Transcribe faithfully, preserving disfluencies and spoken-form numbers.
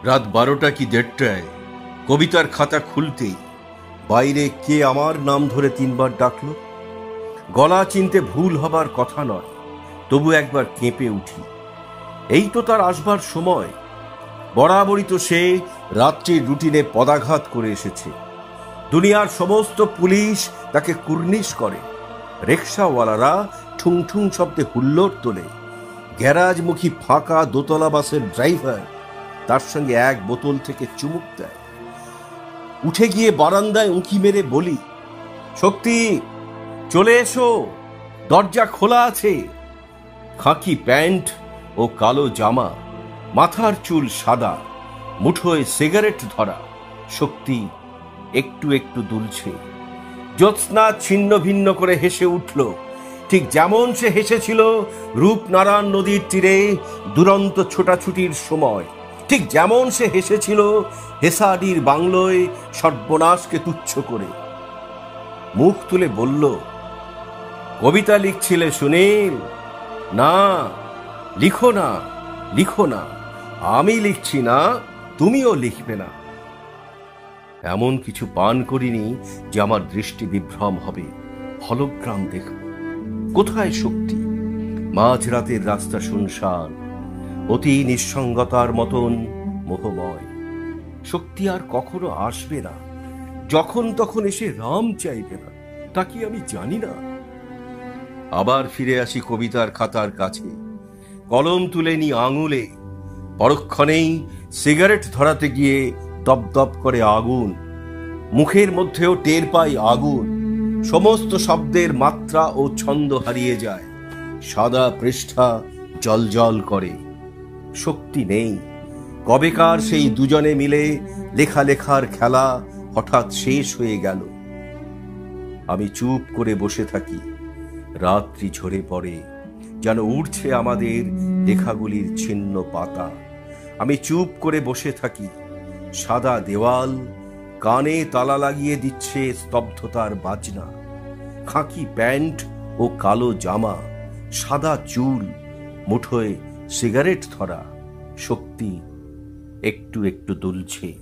রাত বারোটা কি দেড়টায় কবিতার খাতা খুলতেই বাইরে কে আমার নাম ধরে তিনবার ডাকল। গলা চিনতে ভুল হবার কথা নয়, তবু একবার কেঁপে উঠি। এই তো তার আসবার সময়। বরাবরই তো সে রাত্রির রুটিনে পদাঘাত করে এসেছে। দুনিয়ার সমস্ত পুলিশ তাকে কুর্নিশ করে, রিকশাওয়ালারা ঠুং ঠুং শব্দে হুল্লোড় তোলে, গ্যারাজমুখী ফাঁকা দোতলা বাসের ড্রাইভার তার সঙ্গে এক বোতল থেকে চুমুক দেয়। উঠে গিয়ে বারান্দায় উঁকি মেরে বলি, শক্তি চলে এসো, দরজা খোলা আছে। খাকি প্যান্ট ও কালো জামা, মাথার চুল সাদা, মুঠোয় সিগারেট ধরা। শক্তি একটু একটু দুলছে। জ্যোৎস্না ছিন্ন ভিন্ন করে হেসে উঠল, ঠিক যেমন সে হেসেছিল রূপনারায়ণ নদীর তীরে দুরন্ত ছোটাছুটির সময়, ঠিক যেমন সে হেসেছিল হেসাডির বাংলোয় সর্বনাশকে তুচ্ছ করে। মুখ তুলে বলল, কবিতা লিখছিলে সুনীল? না, লিখো না, লিখো না। আমি লিখছি না, তুমিও লিখবে না। এমন কিছু পান করিনি যে আমার দৃষ্টি বিভ্রম হবে। হলগ্রাম দেখব। কোথায় শক্তি? মাঝরাতের রাস্তা শুনশান, অতি নিঃসঙ্গতার মতন মোহময়। শক্তি আর কখনো আসবে না। যখন তখন এসে রাম চাইবে না, তা কি আমি জানি না? আবার ফিরে আসি কবিতার খাতার কাছে। কলম তুলে নি আঙুলে। পরক্ষণেই সিগারেট ধরাতে গিয়ে দপদপ করে আগুন। মুখের মধ্যেও টের পাই আগুন। সমস্ত শব্দের মাত্রা ও ছন্দ হারিয়ে যায়। সাদা পৃষ্ঠা জলজল করে। শক্তি নেই। কবেকার সেই দুজনে মিলে লেখালেখার খেলা হঠাৎ শেষ হয়ে গেল। আমি চুপ করে বসে থাকি। রাত্রি ঝরে পড়ে, যেন উড়ছে আমাদের লেখাগুলির ছিন্ন পাতা। আমি চুপ করে বসে থাকি। সাদা দেওয়াল কানে তালা লাগিয়ে দিচ্ছে স্তব্ধতার বাজনা। খাকি প্যান্ট ও কালো জামা, সাদা চুল, মুঠোয় সিগারেট ধরা। শক্তি একটু একটু দুলছে।